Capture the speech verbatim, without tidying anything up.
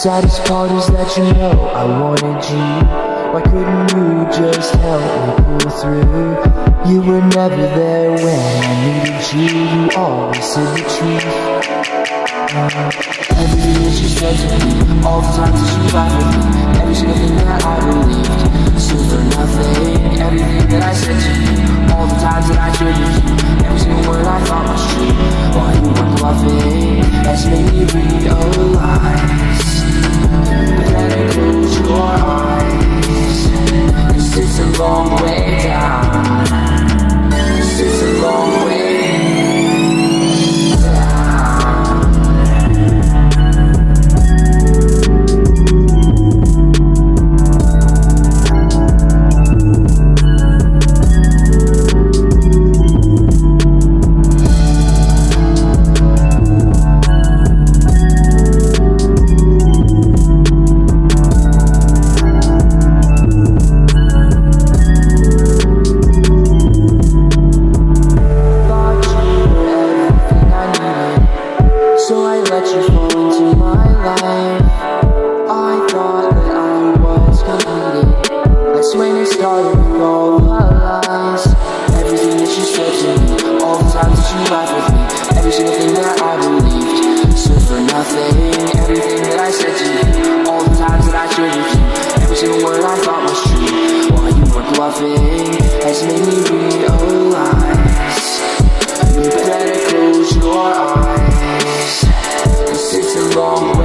saddest part is that you know I wanted you. Why couldn't you just help me pull through? You were never there when I needed you. You always said the truth. Everything that you said to me, all the times that you lied with me, every single thing that I believed, stood for nothing. Everything that I said to you, all the times that I triggered you, every single word I thought was true, while you were bluffing, has made me realize. But then I close your eyes, 'cause it's a long way down, 'cause it's a long way has made me realize. You better close your eyes, 'cause it's a long way.